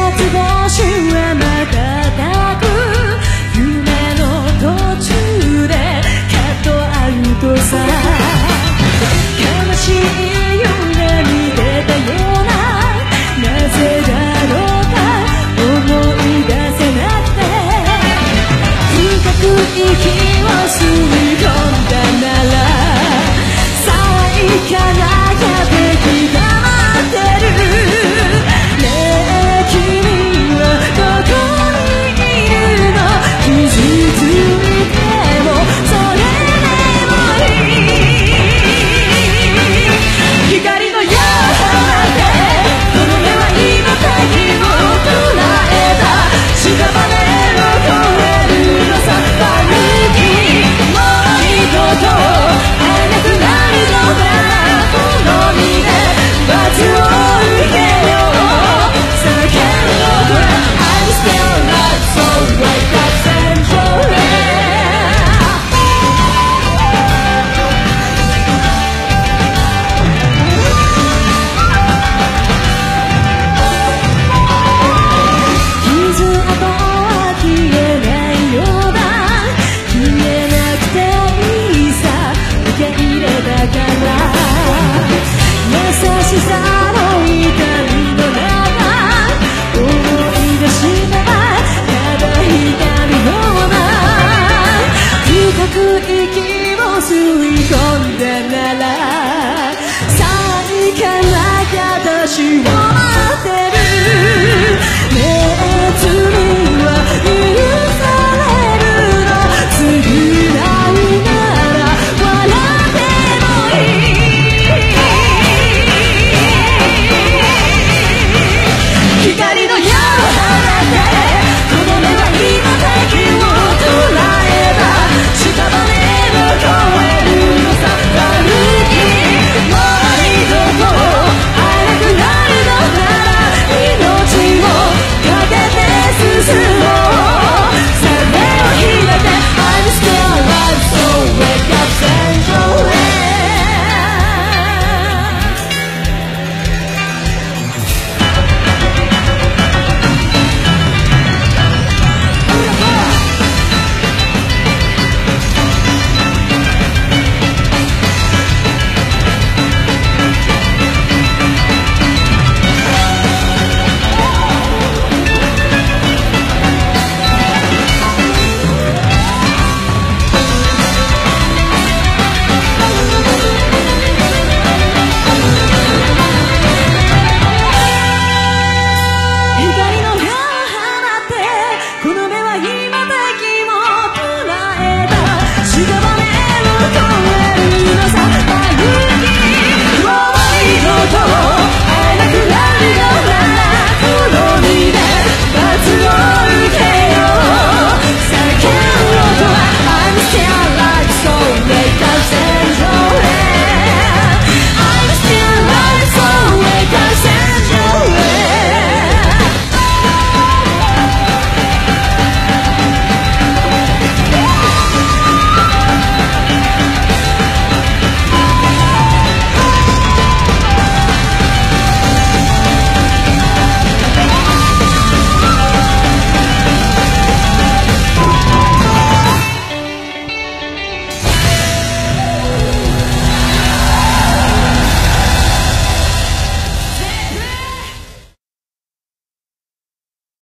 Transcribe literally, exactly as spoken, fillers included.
星は瞬く夢の途中でカットアウトさ悲しい夢に出たようななぜだろうか思い出せなくて深く息を吸い込んだならさあ行かなきゃ敵が待ってるねえ君はどこにいるの傷ついてもそれでもいい光のようでこの目は今敵を捉えた屍を越えるのさ歩きもう二度と会えなくなるのだ好みで罰を受けよう叫ぶのは I'm still not so wake up central 傷跡は消えないようだ消えなくていいさ受け入れたから優しさの痛みの中思い出したらただ光るような深く息を吸い込んでならさあ行かなきゃ私は